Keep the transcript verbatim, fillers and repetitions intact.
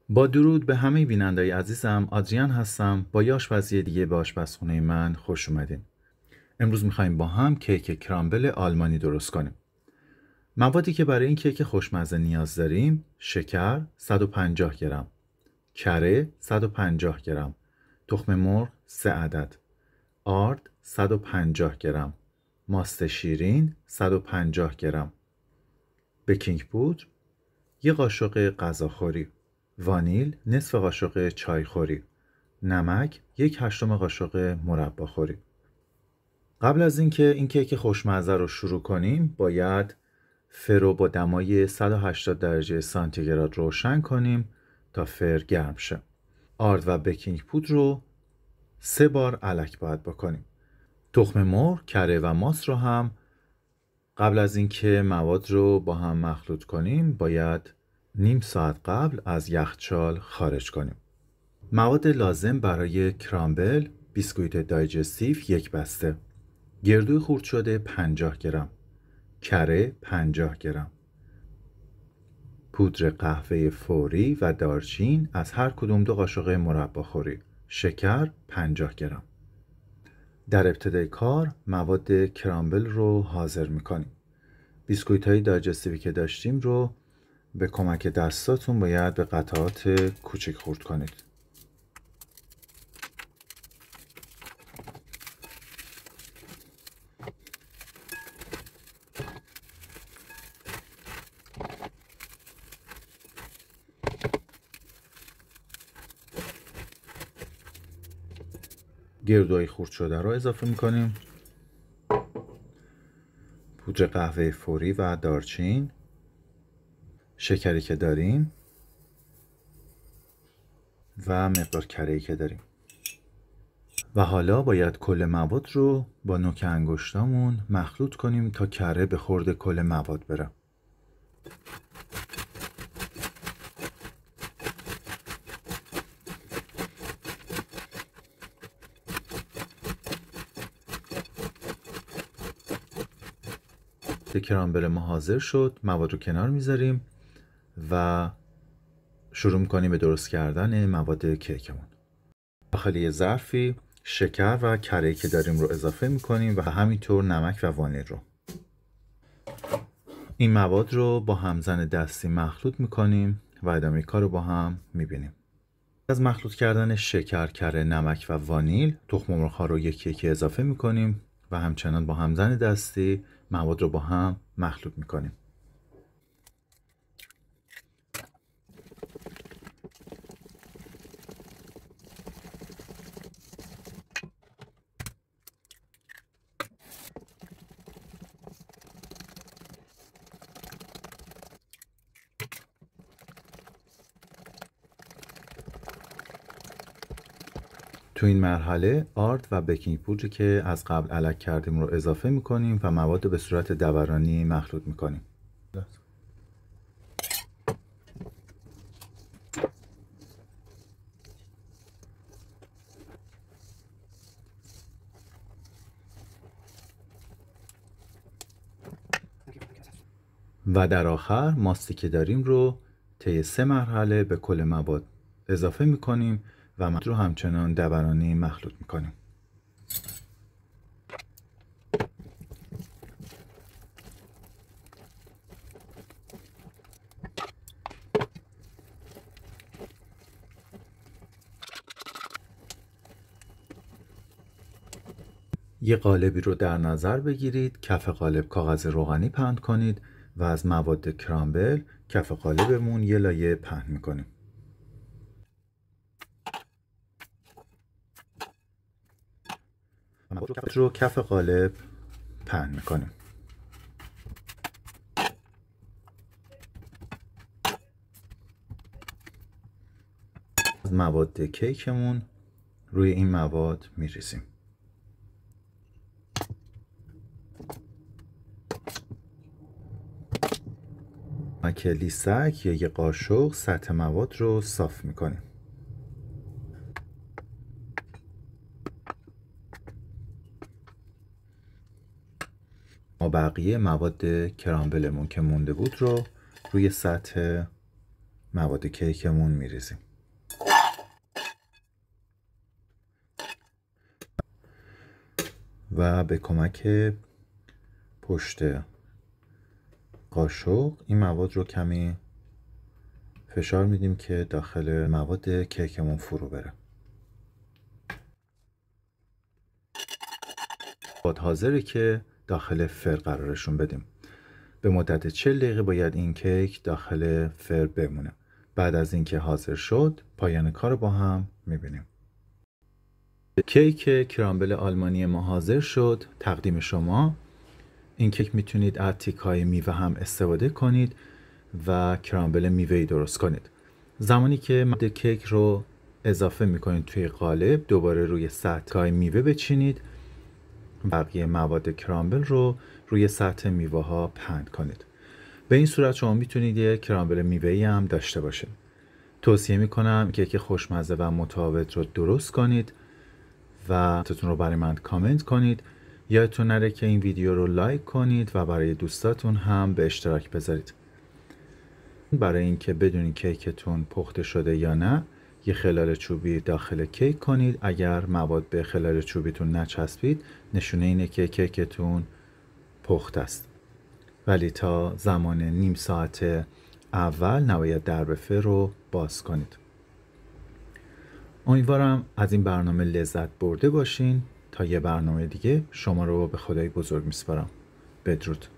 با درود به همه بینندای عزیزم، آدریان هستم. با یه آشپزی دیگه به آشپزخونه من خوش اومدین. امروز میخوایم با هم کیک کرامبل آلمانی درست کنیم. موادی که برای این کیک خوشمزه نیاز داریم: شکر صد و پنجاه گرم، کره صد و پنجاه گرم، تخم مرغ سه عدد، آرد صد و پنجاه گرم، ماست شیرین صد و پنجاه گرم، بیکینگ پودر یک قاشق غذاخوری، وانیل نصف قاشق چایخوری، نمک یک هشتم قاشق مرباخوری. قبل از اینکه این کیک خوشمزه رو شروع کنیم باید فر رو با دمای صد و هشتاد درجه سانتیگراد روشن کنیم تا فر گرم شه. آرد و بیکینگ پودر رو سه بار الک باید بکنیم. تخم مرغ، کره و ماست رو هم قبل از اینکه مواد رو با هم مخلوط کنیم باید نیم ساعت قبل از یخچال خارج کنیم. مواد لازم برای کرامبل: بیسکویت دایجستیو یک بسته، گردوی خرد شده پنجاه گرم، کره پنجاه گرم، پودر قهوه فوری و دارچین از هر کدوم دو قاشق مرباخوری، شکر پنجاه گرم. در ابتدای کار مواد کرامبل رو حاضر میکنیم. بیسکویت های دایجستیوی که داشتیم رو به کمک دستاتون باید به قطعات کوچک خرد کنید. گردوهای خرد شده رو اضافه میکنیم، پودر قهوه فوری و دارچین، شکری که داریم و مقدار کره‌ای که داریم. و حالا باید کل مواد رو با نوک انگشتامون مخلوط کنیم تا کره به خورد کل مواد بره. کرامبل ما حاضر شد. مواد رو کنار میذاریم و شروع میکنیم به درست کردن مواد کیکمون. داخل یه ظرفی شکر و کره‌ای که داریم رو اضافه میکنیم و همینطور نمک و وانیل رو. این مواد رو با همزن دستی مخلوط میکنیم و ادامه کار رو با هم میبینیم. از مخلوط کردن شکر، کره، نمک و وانیل تخم مرغ ها رو یکی یکی اضافه میکنیم و همچنان با همزن دستی مواد رو با هم مخلوط میکنیم. تو این مرحله آرد و بیکینگ پودر که از قبل الک کردیم رو اضافه میکنیم و مواد رو به صورت دورانی مخلوط میکنیم. و در آخر ماستی که داریم رو طی سه مرحله به کل مواد اضافه میکنیم و مواد رو همچنان دورانی مخلوط میکنیم. یه قالبی رو در نظر بگیرید، کف قالب کاغذ روغنی پهن کنید و از مواد کرامبل کف قالبمون یه لایه پهن میکنیم. مواد رو کف قالب پهن میکنیم. از مواد کیکمون روی این مواد میریزیم. کلی سگ یا یه قاشق سطح مواد رو صاف میکنیم. ما بقیه مواد کرامبلمون که مونده بود رو روی سطح مواد کیکمون میریزیم. و به کمک پشت قاشق این مواد رو کمی فشار میدیم که داخل مواد کیکمون فرو بره. مواد حاضره که داخل فر قرارشون بدیم. به مدت چهل دقیقه باید این کیک داخل فر بمونه. بعد از اینکه حاضر شد پایان کار با هم میبینیم. کیک کرامبل آلمانی ما حاضر شد. تقدیم شما. این کیک میتونید از تیک‌های میوه هم استفاده کنید و کرامبل میوه‌ای درست کنید. زمانی که مواد کیک رو اضافه میکنید توی قالب، دوباره روی سطح میوه بچینید. بقیه مواد کرامبل رو روی سطح میوه ها پهن کنید. به این صورت شما میتونید یک کرامبل میوه‌ای هم داشته باشید. توصیه میکنم کیک خوشمزه و متفاوت رو درست کنید و نظرتون رو برای من کامنت کنید. یادتون نره که این ویدیو رو لایک کنید و برای دوستاتون هم به اشتراک بذارید. برای اینکه بدونید کیکتون پخته شده یا نه، یه خلال چوبی داخل کیک کنید. اگر مواد به خلال چوبیتون نچسبید، نشونه اینه که کیکتون پخته است. ولی تا زمان نیم ساعت اول نباید درب فر رو باز کنید. امیدوارم از این برنامه لذت برده باشین. تا یه برنامه دیگه شما رو به خدای بزرگ میسپارم. بدرود.